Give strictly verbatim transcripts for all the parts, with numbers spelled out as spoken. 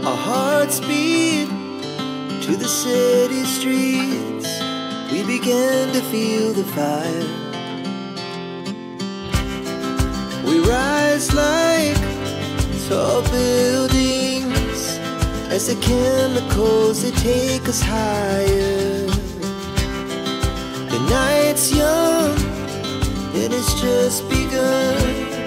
Our hearts beat to the city streets. We began to feel the fire. We rise like tall buildings as the chemicals they take us higher. The night's young and it's just begun.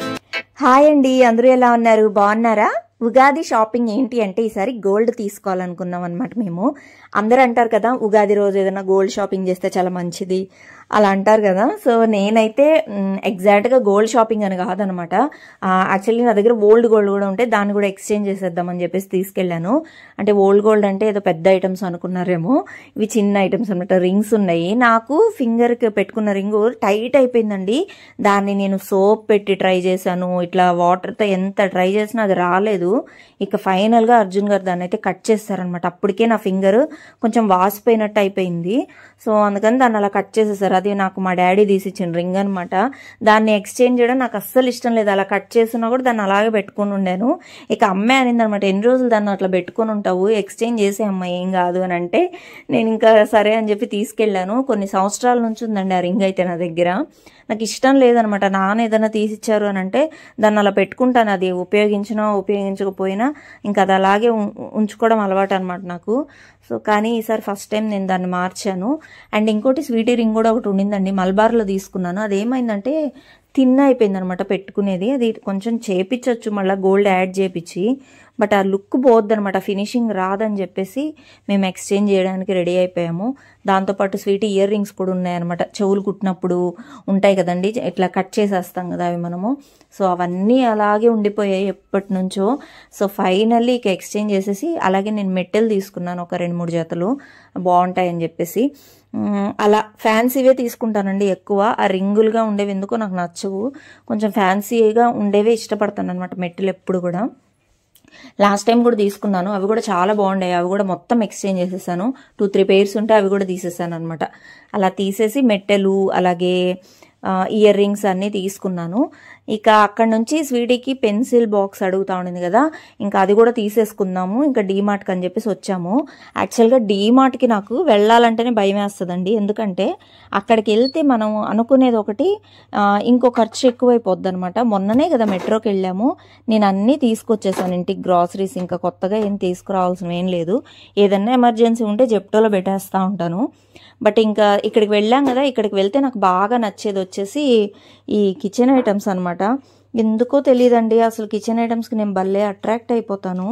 Hi అండి, అందరూ ఎలా ఉన్నారు? బాగున్నారా? Ugadi shopping ఏంటి అంటే ఈసారి gold తీసుకోవాలనుకున్నాం అనమాట. మేము అందరూ అంటారు కదా, ఉగాది రోజు ఏదైనా గోల్డ్ షాపింగ్ చేస్తే చాలా మంచిది అలా అంటారు కదా. సో నేనైతే ఎగ్జాక్ట్గా గోల్డ్ షాపింగ్ అని కాదనమాట. యాక్చువల్లీ నా దగ్గర ఓల్డ్ గోల్డ్ కూడా ఉంటే దాన్ని కూడా ఎక్స్చేంజ్ చేసేద్దామని చెప్పేసి తీసుకెళ్ళాను. అంటే ఓల్డ్ గోల్డ్ అంటే ఏదో పెద్ద ఐటమ్స్ అనుకున్నారేమో, ఇవి చిన్న ఐటమ్స్ అనమాట. రింగ్స్ ఉన్నాయి. నాకు ఫింగర్కి పెట్టుకున్న రింగు టైట్ అయిపోయిందండి. దాన్ని నేను సోప్ పెట్టి ట్రై చేశాను, ఇట్లా వాటర్తో ఎంత ట్రై చేసినా అది రాలేదు. ఇక ఫైనల్గా అర్జున్ గారు దాన్ని అయితే కట్ చేస్తారనమాట. అప్పటికే నా ఫింగర్ కొంచెం వాసిపోయినట్టు అయిపోయింది. సో అందుకని దాన్ని అలా కట్ చేసేసారు. అది నాకు మా డాడీ తీసిచ్చిన రింగ్ అనమాట. దాన్ని ఎక్స్చేంజ్ చేయడం నాకు అస్సలు ఇష్టం లేదు. అలా కట్ చేసినా కూడా దాన్ని అలాగే పెట్టుకుని ఉండాను. ఇక అమ్మాయి అనింది అనమాట, ఎన్ని రోజులు దాన్ని అట్లా పెట్టుకుని ఉంటావు, ఎక్స్చేంజ్ చేసే అమ్మాయి ఏం కాదు అని అంటే, నేను ఇంకా సరే అని చెప్పి తీసుకెళ్ళాను. కొన్ని సంవత్సరాల నుంచి ఉందండి ఆ రింగ్ అయితే నా దగ్గర. నాకు ఇష్టం లేదనమాట. నాన్న ఏదైనా తీసిచ్చారు అని అంటే దాన్ని అలా పెట్టుకుంటాను. అది ఉపయోగించినా ఉపయోగించకపోయినా ఇంకా అది అలాగే ఉంచుకోవడం అలవాటు అనమాట నాకు. సో కానీ ఈసారి ఫస్ట్ టైం నేను దాన్ని మార్చాను. అండ్ ఇంకోటి స్వీటీ రింగ్ కూడా ఒకటి ఉండిందండి, మల్బార్లో తీసుకున్నాను. అది ఏమైందంటే థిన్ అయిపోయింది అనమాట పెట్టుకునేది. అది కొంచెం చేపించవచ్చు మళ్ళీ గోల్డ్ యాడ్ చేపించి, బట్ ఆ లుక్ పోద్ది అనమాట, ఫినిషింగ్ రాదని చెప్పేసి మేము ఎక్స్చేంజ్ చేయడానికి రెడీ అయిపోయాము. దాంతోపాటు స్వీట్ ఇయర్ రింగ్స్ కూడా ఉన్నాయన్నమాట. చెవులు కుట్టినప్పుడు ఉంటాయి కదండి, ఇట్లా కట్ చేసేస్తాం కదా అవి మనము. సో అవన్నీ అలాగే ఉండిపోయాయి ఎప్పటి నుంచో. సో ఫైనల్లీ ఇక ఎక్స్చేంజ్ చేసేసి, అలాగే నేను మెట్టెలు తీసుకున్నాను ఒక రెండు మూడు జతలు బాగుంటాయని చెప్పేసి. అలా ఫ్యాన్సీవే తీసుకుంటానండి ఎక్కువ. ఆ రింగులుగా ఉండేవి ఎందుకో నాకు నచ్చవు, కొంచెం ఫ్యాన్సీగా ఉండేవే ఇష్టపడతాను అనమాట మెట్టెలు ఎప్పుడు కూడా. లాస్ట్ టైం కూడా తీసుకున్నాను, అవి కూడా చాలా బాగుండాయి. అవి కూడా మొత్తం ఎక్స్చేంజ్ చేసేసాను. టూ త్రీ పెయిర్స్ ఉంటే అవి కూడా తీసేసాను అనమాట. అలా తీసేసి మెట్టెలు అలాగే ఇయర్ రింగ్స్ అన్నీ తీసుకున్నాను. ఇక అక్కడ నుంచి స్వీటీకి పెన్సిల్ బాక్స్ అడుగుతా ఉండింది కదా, ఇంకా అది కూడా తీసేసుకుందాము ఇంకా డీమార్ట్కి అని చెప్పేసి వచ్చాము. యాక్చువల్గా డీమార్ట్కి నాకు వెళ్ళాలంటేనే భయం వేస్తుందండి. ఎందుకంటే అక్కడికి వెళ్తే మనం అనుకునేది ఒకటి, ఇంకో ఖర్చు ఎక్కువైపోద్ది అనమాట. మొన్ననే కదా మెట్రోకి వెళ్ళాము, నేను అన్నీ తీసుకొచ్చేసాను ఇంటికి, గ్రాసరీస్. ఇంకా కొత్తగా ఏం తీసుకురావాల్సిన ఏం లేదు. ఏదన్నా ఎమర్జెన్సీ ఉంటే జెప్టోలో పెట్టేస్తూ ఉంటాను. బట్ ఇంకా ఇక్కడికి వెళ్ళాం కదా, ఇక్కడికి వెళ్తే నాకు బాగా నచ్చేది వచ్చేసి ఈ కిచెన్ ఐటమ్స్ అనమాట. ఎందుకో తెలియదండి, అసలు కిచెన్ ఐటమ్స్కి నేను భలే అట్రాక్ట్ అయిపోతాను.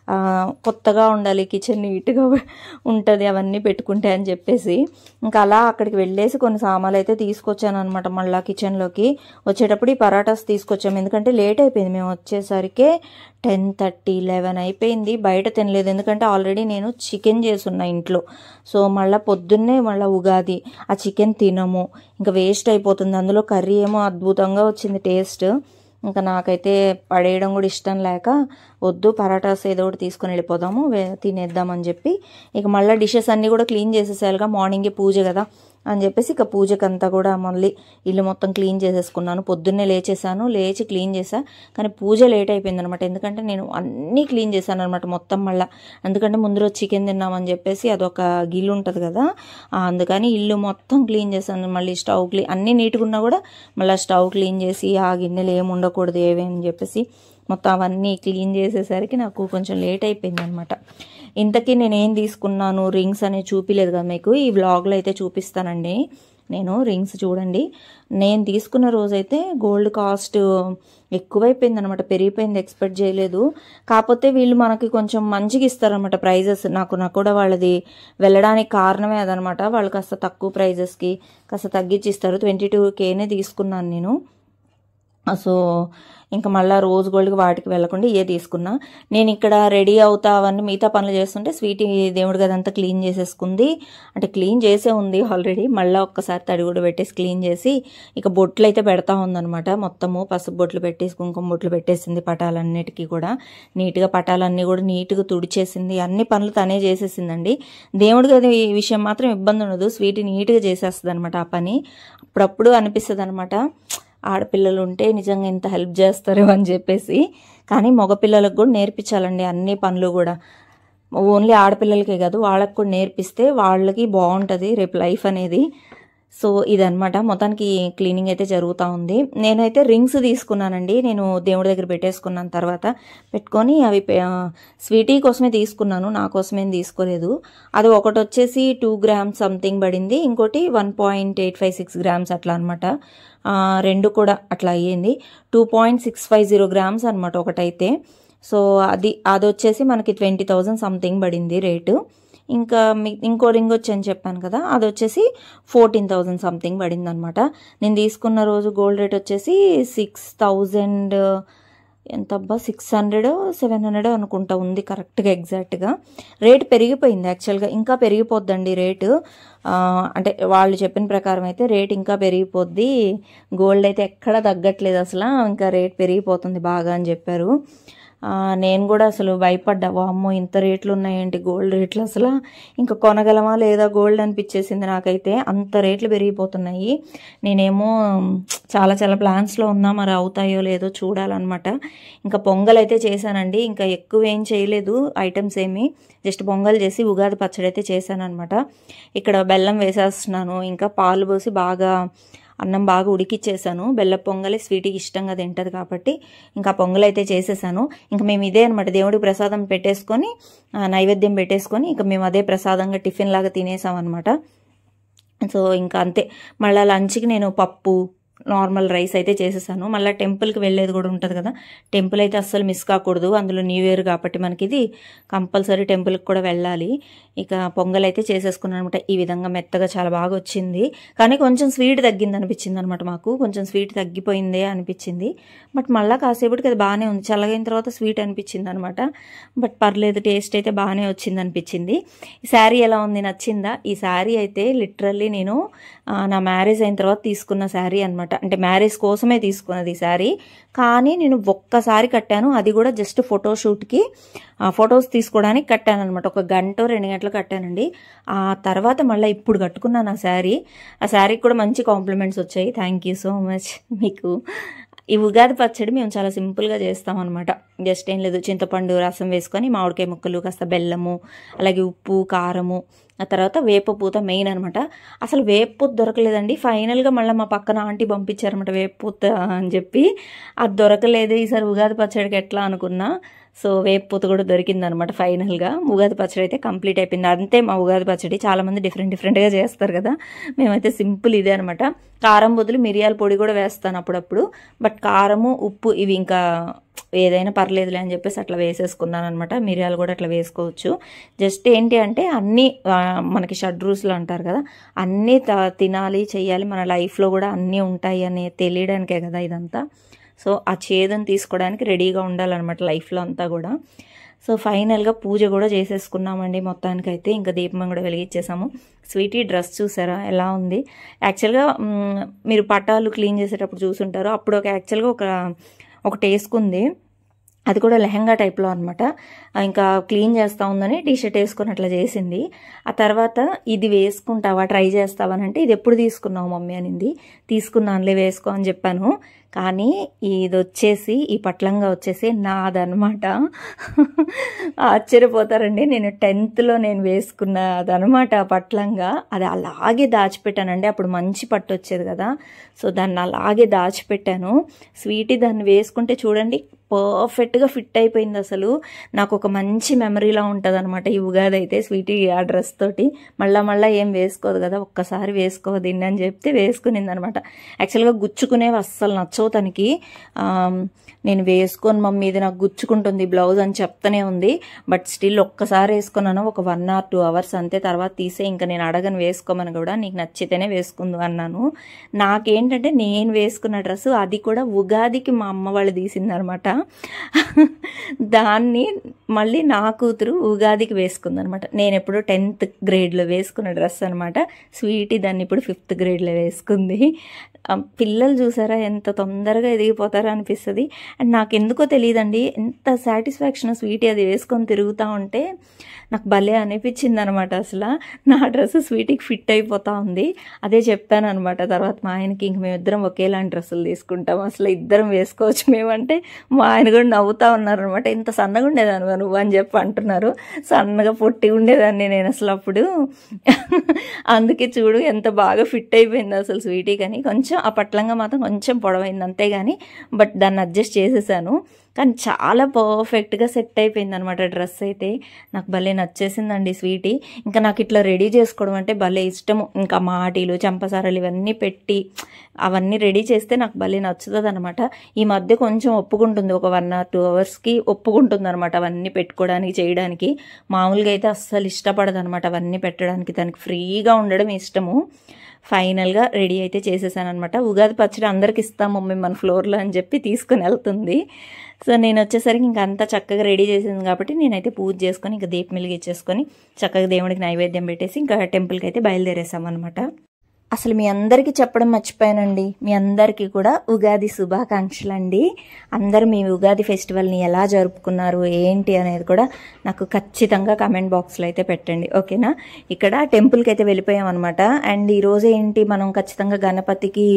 కొత్తగా ఉండాలి, కిచెన్ నీట్గా ఉంటుంది అవన్నీ పెట్టుకుంటే అని చెప్పేసి ఇంకా అలా అక్కడికి వెళ్ళేసి కొన్ని సామాన్లు అయితే తీసుకొచ్చాను అనమాట. మళ్ళీ కిచెన్లోకి వచ్చేటప్పుడు ఈ పరాటాస్ తీసుకొచ్చాము, ఎందుకంటే లేట్ అయిపోయింది. మేము వచ్చేసరికి టెన్ థర్టీ లెవెన్ అయిపోయింది. బయట తినలేదు, ఎందుకంటే ఆల్రెడీ నేను చికెన్ చేసున్నా ఇంట్లో. సో మళ్ళీ పొద్దున్నే మళ్ళీ ఉగాది, ఆ చికెన్ తినము, ఇంకా వేస్ట్ అయిపోతుంది. అందులో కర్రీ ఏమో అద్భుతంగా వచ్చింది టేస్ట్. ఇంకా నాకైతే పడేయడం కూడా ఇష్టం లేక, వద్దు పరాటాస్ ఏదో ఒకటి తీసుకొని వెళ్ళిపోదాము తినేద్దామని చెప్పి ఇక మళ్ళీ డిషెస్ అన్నీ కూడా క్లీన్ చేసేసారుగా, మార్నింగే పూజ కదా అని చెప్పేసి ఇక పూజకంతా కూడా మళ్ళీ ఇల్లు మొత్తం క్లీన్ చేసేసుకున్నాను. పొద్దున్నే లేచేసాను, లేచి క్లీన్ చేసా. కానీ పూజ లేట్ అయిపోయింది అనమాట, ఎందుకంటే నేను అన్నీ క్లీన్ చేశాను అనమాట మొత్తం మళ్ళీ. ఎందుకంటే ముందు రోజు చికెన్ తిన్నామని చెప్పేసి అదొక గిల్లు ఉంటుంది కదా, అందుకని ఇల్లు మొత్తం క్లీన్ చేశాను. మళ్ళీ స్టవ్ క్లీన్ అన్నీ నీట్గా ఉన్నా కూడా మళ్ళీ స్టవ్ క్లీన్ చేసి ఆ గిన్నెలు ఏమి ఉండకూడదు ఏవి అని చెప్పేసి మొత్తం అవన్నీ క్లీన్ చేసేసరికి నాకు కొంచెం లేట్ అయిపోయింది అనమాట. ఇంతకీ నేను ఏం తీసుకున్నాను రింగ్స్ అనేవి చూపిలేదు కదా మీకు, ఈ వ్లాగ్లో అయితే చూపిస్తానండి. నేను రింగ్స్ చూడండి, నేను తీసుకున్న రోజైతే గోల్డ్ కాస్ట్ ఎక్కువైపోయింది అనమాట, పెరిగిపోయింది, ఎక్స్పెక్ట్ చేయలేదు. కాకపోతే వీళ్ళు మనకి కొంచెం మంచిగా ఇస్తారనమాట ప్రైజెస్. నాకు నాకు కూడా వాళ్ళది వెళ్ళడానికి కారణమే అదనమాట. వాళ్ళు కాస్త తక్కువ ప్రైజెస్కి కాస్త తగ్గించి ఇస్తారు. ట్వంటీ టూ కేనే తీసుకున్నాను నేను. సో ఇంకా మళ్ళీ రోజ్ గోల్డ్కి వాటికి వెళ్ళకుండా ఇవే తీసుకున్నా. నేను ఇక్కడ రెడీ అవుతా అవన్నీ మిగతా పనులు చేస్తుంటే స్వీటీ దేవుడి గదంతా క్లీన్ చేసేసుకుంది. అంటే క్లీన్ చేసే ఉంది ఆల్రెడీ, మళ్ళీ ఒక్కసారి తడి కూడా పెట్టేసి క్లీన్ చేసి ఇక బొట్లు అయితే పెడతా ఉందనమాట. మొత్తము పసుపు బొట్లు పెట్టేసి కుంకుమ బొట్లు పెట్టేసింది పటాలన్నిటికీ కూడా నీట్గా. పటాలన్నీ కూడా నీట్గా తుడిచేసింది, అన్ని పనులు తనే చేసేసిందండి. దేవుడి గది ఈ విషయం మాత్రం ఇబ్బంది ఉండదు, స్వీటీ నీట్గా చేసేస్తుంది అనమాట ఆ పని. అప్పుడప్పుడు అనిపిస్తుంది అనమాట ఆడపిల్లలు ఉంటే నిజంగా ఇంత హెల్ప్ చేస్తారు అని చెప్పేసి. కానీ మగపిల్లలకు కూడా నేర్పించాలండి అన్ని పనులు కూడా. ఓన్లీ ఆడపిల్లలకే కాదు, వాళ్ళకి కూడా నేర్పిస్తే వాళ్ళకి బాగుంటుంది రేపు లైఫ్ అనేది. సో ఇదనమాట, మొత్తానికి క్లీనింగ్ అయితే జరుగుతూ ఉంది. నేనైతే రింగ్స్ తీసుకున్నానండి, నేను దేవుడి దగ్గర పెట్టేసుకున్నాను. తర్వాత పెట్టుకొని అవి స్వీటీ కోసమే తీసుకున్నాను, నా కోసమేం తీసుకోలేదు. అది ఒకటి వచ్చేసి టూ గ్రామ్స్ సంథింగ్ పడింది, ఇంకోటి one point eight five six grams అట్లా అనమాట. రెండు కూడా అట్లా అయ్యింది. Two point six five zero grams అనమాట ఒకటైతే. సో అది అది వచ్చేసి మనకి ట్వంటీ థౌజండ్ సంథింగ్ పడింది రేటు. ఇంకా మీ ఇంకో రింగ్ వచ్చి అని చెప్పాను కదా, అది వచ్చేసి ఫోర్టీన్ థౌజండ్ సంథింగ్ పడింది అనమాట. నేను తీసుకున్న రోజు గోల్డ్ రేట్ వచ్చేసి సిక్స్ థౌజండ్ ఎంత అబ్బా సిక్స్ హండ్రెడ్ సెవెన్ హండ్రెడ్ అనుకుంటా ఉంది కరెక్ట్గా ఎగ్జాక్ట్గా. రేట్ పెరిగిపోయింది యాక్చువల్గా, ఇంకా పెరిగిపోద్దండి రేటు. అంటే వాళ్ళు చెప్పిన ప్రకారం అయితే రేట్ ఇంకా పెరిగిపోద్ది, గోల్డ్ అయితే ఎక్కడా తగ్గట్లేదు అసలు, ఇంకా రేట్ పెరిగిపోతుంది బాగా అని చెప్పారు. నేను కూడా అసలు భయపడ్డా, వామ్మో ఇంత రేట్లు ఉన్నాయేంటి గోల్డ్ రేట్లు, అసలు ఇంకా కొనగలమా లేదా గోల్డ్ అనిపించేసింది నాకైతే, అంత రేట్లు పెరిగిపోతున్నాయి. నేనేమో చాలా చాలా ప్లాన్స్లో ఉన్నా, మరి అవుతాయో లేదో చూడాలన్నమాట. ఇంకా పొంగల్ అయితే చేశానండి, ఇంకా ఎక్కువ ఏం చేయలేదు ఐటమ్స్ ఏమి, జస్ట్ పొంగల్ చేసి ఉగాది పచ్చడి అయితే చేశాను అనమాట. ఇక్కడ బెల్లం వేసేస్తున్నాను, ఇంకా పాలు పోసి బాగా అన్నం బాగా ఉడికిచ్చేసాను. బెల్ల పొంగలి స్వీట్కి ఇష్టంగా తింటుంది కాబట్టి ఇంకా పొంగల్ అయితే చేసేసాను. ఇంకా మేము ఇదే అనమాట, దేవుడికి ప్రసాదం పెట్టేసుకొని నైవేద్యం పెట్టేసుకొని ఇంకా మేము అదే ప్రసాదంగా టిఫిన్ లాగా తినేసాం అనమాట. సో ఇంకా అంతే. మళ్ళీ లంచ్కి నేను పప్పు నార్మల్ రైస్ అయితే చేసేసాను. మళ్ళీ టెంపుల్కి వెళ్ళేది కూడా ఉంటుంది కదా, టెంపుల్ అయితే అస్సలు మిస్ కాకూడదు, అందులో న్యూ ఇయర్ కాబట్టి మనకి ఇది కంపల్సరీ టెంపుల్కి కూడా వెళ్ళాలి. ఇక పొంగల్ అయితే చేసేసుకున్నాను అనమాట. ఈ విధంగా మెత్తగా చాలా బాగా వచ్చింది, కానీ కొంచెం స్వీట్ తగ్గింది అనిపించింది అనమాట, మాకు కొంచెం స్వీట్ తగ్గిపోయిందే అనిపించింది. బట్ మళ్ళీ కాసేపటికి అది బాగానే ఉంది, చల్లగైన తర్వాత స్వీట్ అనిపించింది అనమాట. బట్ పర్లేదు, టేస్ట్ అయితే బాగానే వచ్చింది అనిపించింది. ఈ శారీ ఎలా ఉంది, నచ్చిందా? ఈ శారీ అయితే లిటరల్లీ నేను నా మ్యారేజ్ అయిన తర్వాత తీసుకున్న శారీ అనమాట, అంటే మ్యారేజ్ కోసమే తీసుకున్నది ఈ శారీ. కానీ నేను ఒక్కసారి కట్టాను, అది కూడా జస్ట్ ఫోటోషూట్కి ఫొటోస్ తీసుకోవడానికి కట్టాను అనమాట. ఒక గంట రెండు గంటలు కట్టానండి. ఆ తర్వాత మళ్ళీ ఇప్పుడు కట్టుకున్నాను ఆ శారీ. ఆ శారీకి కూడా మంచి కాంప్లిమెంట్స్ వచ్చాయి. థ్యాంక్ యూ సో మచ్ మీకు. ఈ ఉగాది పచ్చడి మేము చాలా సింపుల్గా చేస్తాం అనమాట. జస్ట్ ఏం లేదు, చింతపండు రసం వేసుకొని మామిడికాయ ముక్కలు, కాస్త బెల్లము, అలాగే ఉప్పు, కారము, ఆ తర్వాత వేప పూత మెయిన్ అనమాట. అసలు వేప పూత దొరకలేదండి, ఫైనల్గా మళ్ళీ మా పక్కన ఆంటీ పంపించారనమాట వేప పూత అని చెప్పి. అది దొరకలేదు ఈసారి ఉగాది పచ్చడికి ఎట్లా అనుకున్నా. సో వేప పూత కూడా దొరికిందనమాట ఫైనల్గా. ఉగాది పచ్చడి అయితే కంప్లీట్ అయిపోయింది. అంతే మా ఉగాది పచ్చడి. చాలామంది డిఫరెంట్ డిఫరెంట్గా చేస్తారు కదా, మేమైతే సింపుల్ ఇదే అనమాట. కారం బదులు మిరియాల పొడి కూడా వేస్తాను అప్పుడప్పుడు, బట్ కారము ఉప్పు ఇవి ఇంకా ఏదైనా పర్లేదులే అని చెప్పేసి అట్లా వేసేసుకున్నాను అనమాట. మిరియాలు కూడా అట్లా వేసుకోవచ్చు. జస్ట్ ఏంటి అంటే అన్నీ మనకి షడ్రూసులు అంటారు కదా, అన్నీ తినాలి చెయ్యాలి, మన లైఫ్లో కూడా అన్నీ ఉంటాయి అని తెలియడానికే కదా ఇదంతా. సో ఆ చేదుని తీసుకోవడానికి రెడీగా ఉండాలన్నమాట లైఫ్లో అంతా కూడా. సో ఫైనల్గా పూజ కూడా చేసేసుకున్నామండి మొత్తానికైతే. ఇంకా దీపం కూడా వెలిగించేసాము. స్వీటీ డ్రెస్ చూసారా ఎలా ఉంది? యాక్చువల్గా మీరు పటాలు క్లీన్ చేసేటప్పుడు చూసుంటారు, అప్పుడు ఒక యాక్చువల్గా ఒక ఒకటి వేసుకుంది, అది కూడా లెహంగా టైప్లో అనమాట. ఇంకా క్లీన్ చేస్తూ ఉందని టీషర్ట్ వేసుకొని అట్లా చేసింది. ఆ తర్వాత ఇది వేసుకుంటావా, ట్రై చేస్తావా అని అంటే, ఇది ఎప్పుడు తీసుకున్నావు మమ్మీ అనింది. తీసుకున్నానులే వేసుకో అని చెప్పాను. కానీ ఇది వచ్చేసి ఈ పట్లంగా వచ్చేసి నాదనమాట. ఆశ్చర్యపోతారండి, నేను టెన్త్లో నేను వేసుకున్న అదనమాట ఆ పట్లంగా. అది అలాగే దాచిపెట్టానండి, అప్పుడు మంచి పట్టు వచ్చేది కదా, సో దాన్ని అలాగే దాచిపెట్టాను. స్వీటీ దాన్ని వేసుకుంటే చూడండి పర్ఫెక్ట్గా ఫిట్ అయిపోయింది. అసలు నాకు ఒక మంచి మెమరీలా ఉంటుంది అనమాట ఈ ఉగాది అయితే. స్వీటీ ఆ డ్రెస్ తోటి మళ్ళా మళ్ళీ ఏం వేసుకోదు కదా, ఒక్కసారి వేసుకోవద్దు అని చెప్తే వేసుకునింది అనమాట. యాక్చువల్గా గుచ్చుకునేవి అస్సలు నచ్చవు తనకి. నేను వేసుకొని మమ్మీ ఇది నాకు గుచ్చుకుంటుంది బ్లౌజ్ అని చెప్తానే ఉంది. బట్ స్టిల్ ఒక్కసారి వేసుకున్నాను, ఒక వన్ ఆర్ టూ అవర్స్ అంతే, తర్వాత తీసే ఇంకా నేను అడగను వేసుకోమని కూడా, నీకు నచ్చితేనే వేసుకుందు అన్నాను. నాకేంటంటే నేను వేసుకున్న డ్రెస్సు అది కూడా ఉగాదికి మా అమ్మ వాళ్ళు తీసిందనమాట. దాన్ని మళ్ళీ నా కూతురు ఉగాదికి వేసుకుంది అనమాట. నేను ఎప్పుడు టెన్త్ గ్రేడ్లో వేసుకున్న డ్రెస్ అనమాట. స్వీటీ దాన్ని ఇప్పుడు ఫిఫ్త్ గ్రేడ్లో వేసుకుంది. పిల్లలు చూసారా ఎంత తొందరగా ఎదిగిపోతారో అనిపిస్తుంది. అండ్ నాకు ఎందుకో తెలియదండి, ఎంత సాటిస్ఫాక్షన్ స్వీటీ అది వేసుకొని తిరుగుతూ ఉంటే నాకు భలే అనిపించింది అనమాట. అసలు నా డ్రెస్ స్వీటీకి ఫిట్ అయిపోతూ ఉంది. అదే చెప్పాను అనమాట తర్వాత మా ఆయనకి, ఇంక మేమిద్దరం ఒకేలాంటి డ్రెస్సులు తీసుకుంటాం, అసలు ఇద్దరం వేసుకోవచ్చు మేమంటే మా ఆయన కూడా నవ్వుతూ ఉన్నారు అనమాట. ఇంత సన్నగా ఉండేదాన్ని నువ్వు అని చెప్పి అంటున్నారు. సన్నగా పొట్టి ఉండేదాన్ని నేను అసలు అప్పుడు. అందుకే చూడు ఎంత బాగా ఫిట్ అయిపోయింది అసలు స్వీటీ. కానీ కొంచెం ఆ పట్లంగా మాత్రం కొంచెం పొడవైంది అంతేగాని, బట్ దాన్ని అడ్జస్ట్ చేసేసాను. కానీ చాలా పర్ఫెక్ట్గా సెట్ అయిపోయింది అనమాట డ్రెస్ అయితే. నాకు భలే నచ్చేసిందండి స్వీటీ. ఇంకా నాకు ఇట్లా రెడీ చేసుకోవడం అంటే భలే ఇష్టము. ఇంకా మాటీలు చంపసారలు ఇవన్నీ పెట్టి అవన్నీ రెడీ చేస్తే నాకు భలే నచ్చుతుంది అనమాట. ఈ మధ్య కొంచెం ఒప్పుకుంటుంది, ఒక వన్ ఆర్ టూ అవర్స్కి ఒప్పుకుంటుంది అనమాట అవన్నీ పెట్టుకోవడానికి చేయడానికి. మామూలుగా అయితే అస్సలు ఇష్టపడదు అనమాట అవన్నీ పెట్టడానికి, తనకి ఫ్రీగా ఉండడం ఇష్టము. ఫైనల్గా రెడీ అయితే చేసేసాను అనమాట. ఉగాది పచ్చడి అందరికి ఇస్తాం మమ్మీ మన ఫ్లోర్లో అని చెప్పి తీసుకుని వెళ్తుంది. సో నేను వచ్చేసరికి ఇంకా అంతా చక్కగా రెడీ చేసింది కాబట్టి నేనైతే పూజ చేసుకొని ఇంకా దీపం వెలిగించేసుకొని చక్కగా దేవుడికి నైవేద్యం పెట్టేసి ఇంకా టెంపుల్కి అయితే బయలుదేరేసామన్నమాట. అసలు మీ అందరికీ చెప్పడం మర్చిపోయానండి, మీ అందరికీ కూడా ఉగాది శుభాకాంక్షలు అండి. అందరూ మీ ఉగాది ఫెస్టివల్ని ఎలా జరుపుకున్నారు ఏంటి అనేది కూడా నాకు ఖచ్చితంగా కామెంట్ బాక్స్లో అయితే పెట్టండి, ఓకేనా. ఇక్కడ టెంపుల్కి అయితే వెళ్ళిపోయాం అనమాట. అండ్ ఈరోజు ఏంటి మనం ఖచ్చితంగా గణపతికి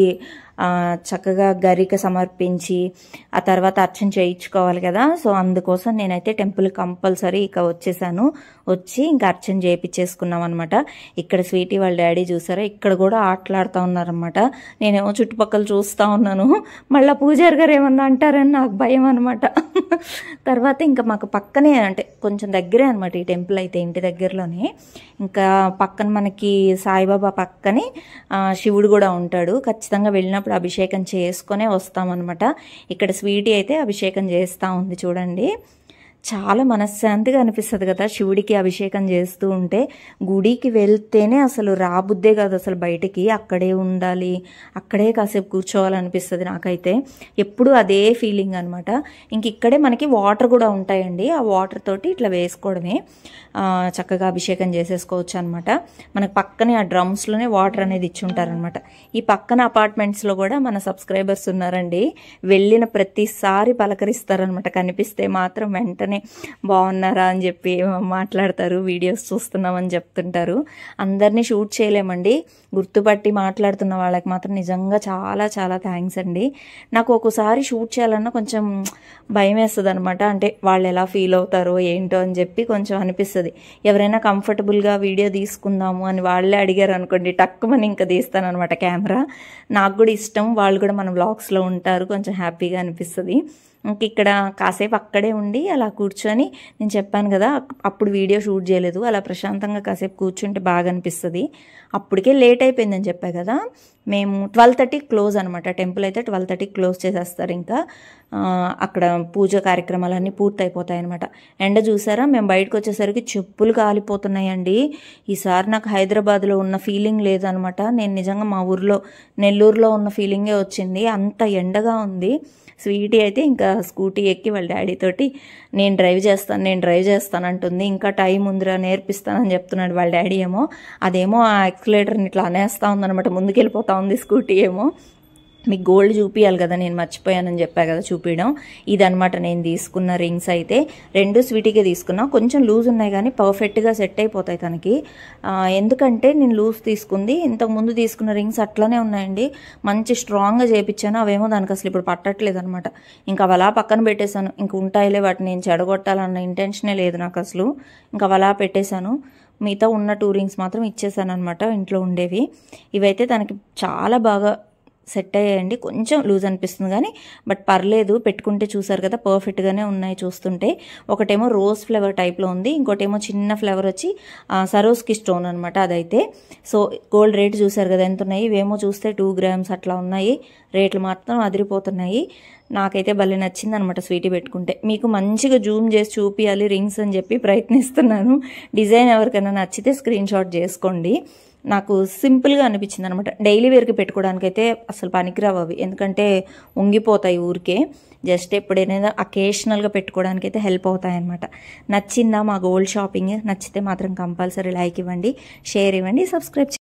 చక్కగా గరిక సమర్పించి ఆ తర్వాత అర్చన చేయించుకోవాలి కదా. సో అందుకోసం నేనైతే టెంపుల్ కంపల్సరీ ఇక వచ్చేసాను. వచ్చి ఇంకా అర్చన చేయించేసుకున్నాం అనమాట. ఇక్కడ స్వీటీ వాళ్ళ డాడీ చూసారా ఇక్కడ కూడా ఆటలాడుతూ ఉన్నారనమాట. నేనేమో చుట్టుపక్కల చూస్తూ ఉన్నాను, మళ్ళీ పూజారి గారు ఏమన్నా అంటారని నాకు భయం అనమాట. తర్వాత ఇంకా మాకు పక్కనే అంటే కొంచెం దగ్గరే అనమాట ఈ టెంపుల్ అయితే, ఇంటి దగ్గరలోనే. ఇంకా పక్కన మనకి సాయిబాబా పక్కనే శివుడు కూడా ఉంటాడు. ఖచ్చితంగా వెళ్ళినప్పుడు అభిషేకం చేసుకునే వస్తామన్నమాట. ఇక్కడ స్వీటీ అయితే అభిషేకం చేస్తూ ఉంది చూడండి. చాలా మనశ్శాంతిగా అనిపిస్తుంది కదా శివుడికి అభిషేకం చేస్తూ ఉంటే. గుడికి వెళ్తేనే అసలు రాబుద్దే కాదు అసలు బయటికి, అక్కడే ఉండాలి, అక్కడే కాసేపు కూర్చోవాలనిపిస్తుంది నాకైతే. ఎప్పుడు అదే ఫీలింగ్ అనమాట. ఇంక ఇక్కడే మనకి వాటర్ కూడా ఉంటాయండి, ఆ వాటర్ తోటి ఇట్లా వేసుకోవడమే, చక్కగా అభిషేకం చేసేసుకోవచ్చు అనమాట. మనకు పక్కనే ఆ డ్రమ్స్లోనే వాటర్ అనేది ఇచ్చి ఉంటారనమాట. ఈ పక్కన అపార్ట్మెంట్స్లో కూడా మన సబ్స్క్రైబర్స్ ఉన్నారండి, వెళ్ళిన ప్రతిసారి పలకరిస్తారనమాట. కనిపిస్తే మాత్రం వెంటనే బాగున్నారా అని చెప్పి మాట్లాడతారు, వీడియోస్ చూస్తున్నామని చెప్తుంటారు. అందరినీ షూట్ చేయలేమండి, గుర్తుపట్టి మాట్లాడుతున్న వాళ్ళకి మాత్రం నిజంగా చాలా చాలా థ్యాంక్స్ అండి. నాకు ఒక్కోసారి షూట్ చేయాలన్నా కొంచెం భయం వేస్తుంది అనమాట. అంటే వాళ్ళు ఎలా ఫీల్ అవుతారో ఏంటో అని చెప్పి కొంచెం అనిపిస్తుంది. ఎవరైనా కంఫర్టబుల్గా వీడియో తీసుకుందాము అని వాళ్ళే అడిగారు అనుకోండి, టక్కుమని ఇంకా తీస్తాను అనమాట కెమెరా. నాకు కూడా ఇష్టం, వాళ్ళు కూడా మన వ్లాగ్స్లో ఉంటారు, కొంచెం హ్యాపీగా అనిపిస్తుంది. ఇంక ఇక్కడ కాసేపు అక్కడే ఉండి అలా కూర్చొని, నేను చెప్పాను కదా అప్పుడు వీడియో షూట్ చేయలేదు, అలా ప్రశాంతంగా కాసేపు కూర్చుంటే బాగా అనిపిస్తుంది. అప్పటికే లేట్ అయిపోయిందని చెప్పా కదా. మేము ట్వెల్వ్ థర్టీకి క్లోజ్ అనమాట, టెంపుల్ అయితే ట్వెల్వ్ థర్టీకి క్లోజ్ చేసేస్తారు. ఇంకా అక్కడ పూజ కార్యక్రమాలన్నీ పూర్తి అయిపోతాయి అనమాట. ఎండ చూసారా, మేము బయటకు వచ్చేసరికి చెప్పులు కాలిపోతున్నాయండి. ఈసారి నాకు హైదరాబాద్లో ఉన్న ఫీలింగ్ లేదనమాట. నేను నిజంగా మా ఊర్లో నెల్లూరులో ఉన్న ఫీలింగే వచ్చింది, అంత ఎండగా ఉంది. స్వీటీ అయితే ఇంకా స్కూటీ ఎక్కి వాళ్ళ డాడీ తోటి నేను డ్రైవ్ చేస్తాను నేను డ్రైవ్ చేస్తాను అంటుంది. ఇంకా టైం ఉందిరా నేర్పిస్తానని చెప్తున్నాడు వాళ్ళ డాడీ ఏమో. అదేమో ఆ ఎక్స్లేటర్ని ఇట్లా అనేస్తూ ఉందనమాట, ముందుకెళ్ళిపోతూ ఉంది స్కూటీ ఏమో. మీకు గోల్డ్ చూపించాలి కదా, నేను మర్చిపోయానని చెప్పా కదా చూపించడం. ఇదనమాట నేను తీసుకున్న రింగ్స్ అయితే, రెండు స్వీటీగా తీసుకున్నా. కొంచెం లూజ్ ఉన్నాయి కానీ పర్ఫెక్ట్గా సెట్ అయిపోతాయి తనకి. ఎందుకంటే నేను లూజ్ తీసుకుంది, ఇంతకుముందు తీసుకున్న రింగ్స్ అట్లనే ఉన్నాయండి, మంచి స్ట్రాంగ్గా చేయించాను. అవేమో దానికి అసలు ఇప్పుడు పట్టట్లేదు అనమాట. ఇంకా అలా పక్కన పెట్టేశాను. ఇంక ఉంటాయిలే వాటిని నేను చెడగొట్టాలన్న ఇంటెన్షనే లేదు నాకు అసలు. ఇంకా అలా పెట్టేశాను. మిగతా ఉన్న టూ రింగ్స్ మాత్రం ఇచ్చేసాను అనమాట, ఇంట్లో ఉండేవి. ఇవైతే తనకి చాలా బాగా సెట్ అయ్యాయండి. కొంచెం లూజ్ అనిపిస్తుంది కానీ బట్ పర్లేదు, పెట్టుకుంటే చూసారు కదా పర్ఫెక్ట్గానే ఉన్నాయి చూస్తుంటే. ఒకటేమో రోజ్ ఫ్లేవర్ టైప్లో ఉంది, ఇంకోటేమో చిన్న ఫ్లేవర్ వచ్చి సరోస్కి స్టోన్ అనమాట అదైతే. సో గోల్డ్ రేట్ చూసారు కదా ఎంత ఉన్నాయి. ఇవేమో చూస్తే టూ గ్రామ్స్ అట్లా ఉన్నాయి, రేట్లు మాత్రం అదిరిపోతున్నాయి. నాకైతే భలే నచ్చింది అనమాట స్వీటీ పెట్టుకుంటే. మీకు మంచిగా జూమ్ చేసి చూపించాలి రింగ్స్ అని చెప్పి ప్రయత్నిస్తున్నాను. డిజైన్ ఎవరికైనా నచ్చితే స్క్రీన్ షాట్ చేసుకోండి. నాకు సింపుల్గా అనిపించింది అనమాట. డైలీ వేర్కి పెట్టుకోవడానికైతే అసలు పనికిరావు అవి, ఎందుకంటే ఉంగిపోతాయి ఊరికే. జస్ట్ ఎప్పుడైనా అకేషనల్గా పెట్టుకోవడానికి అయితే హెల్ప్ అవుతాయి అనమాట. నచ్చిందా మా గోల్డ్ షాపింగ్? నచ్చితే మాత్రం కంపల్సరీ లైక్ ఇవ్వండి, షేర్ ఇవ్వండి, సబ్స్క్రైబ్